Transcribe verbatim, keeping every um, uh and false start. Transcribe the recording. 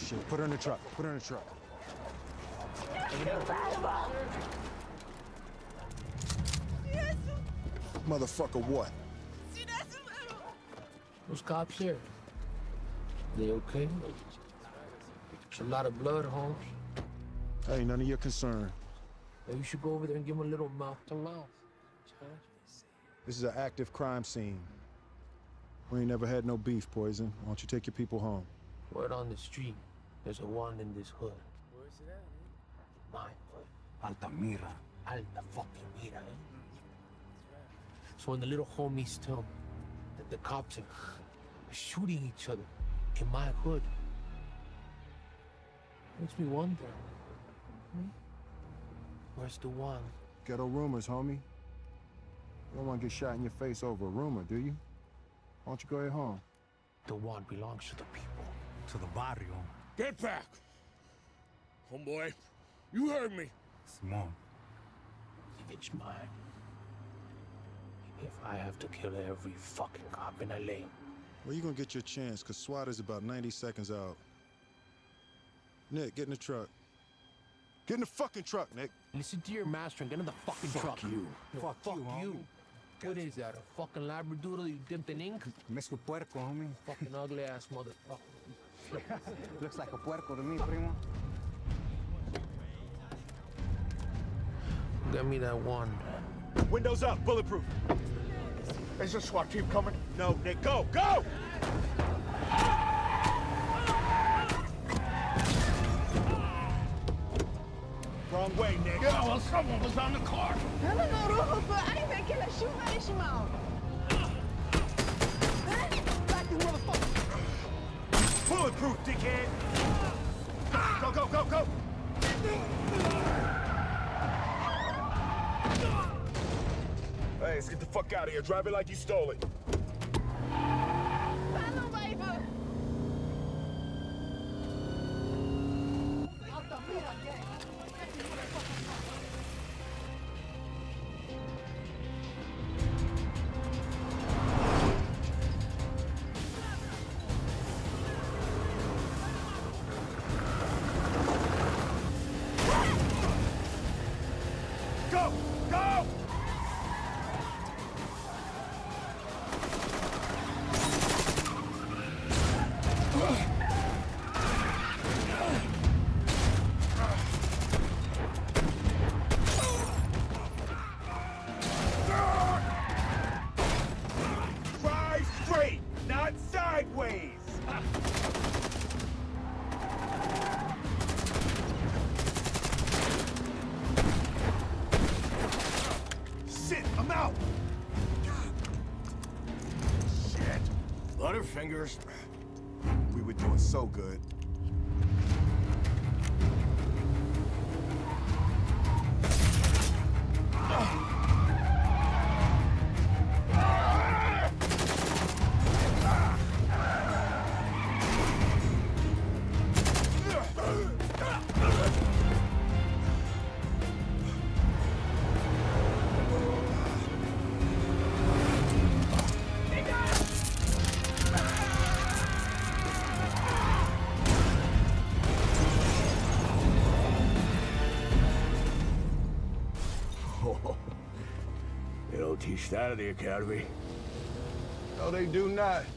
shit. Put her in the truck. Put her in the truck. Motherfucker, what? Those cops here. They okay? There's a lot of blood, Holmes. Hey, none of your concern. Hey, you should go over there and give him a little mouth to mouth. This is an active crime scene. We ain't never had no beef, Poison. Why don't you take your people home? Word on the street. There's a one in this hood. Where's it at, eh? Mine, hood. Altamira. Alta fucking mira, eh? So when the little homies tell me that the cops are shooting each other in my hood, makes me wonder, hmm? Where's the one? Ghetto rumors, homie. You don't want to get shot in your face over a rumor, do you? Why don't you go ahead home? The one belongs to the people. To the barrio. Get back! Homeboy, you heard me. Simón. It's mine. If I have to kill every fucking cop in L A. Well, you gonna get your chance, because SWAT is about ninety seconds out. Nick, get in the truck. Get in the fucking truck, Nick. Listen to your master and get in the fucking Fuck truck. you. No, Fuck fuck you, you. homie. What is that, a fucking labradoodle you dipped in ink? Mezco puerco, homie. Fucking ugly ass motherfucker. Looks like a puerco to me, primo. Get me that one. Windows up, bulletproof. Is the SWAT team coming? No, Nick, go, go! Wrong way, Nick. Yeah, well, someone was on the car. No, no, no, Rojo, but I ain't making a shoot at Ishmael. Back this motherfucker. Bulletproof, dickhead! Go, go, go, go! Hey, let's get the fuck out of here. Drive it like you stole it. Follow, baby. Go! Go! Drive straight, not sideways! Shit, I'm out! Shit. Butterfingers. We were doing so good. They don't teach that at the academy. No, they do not.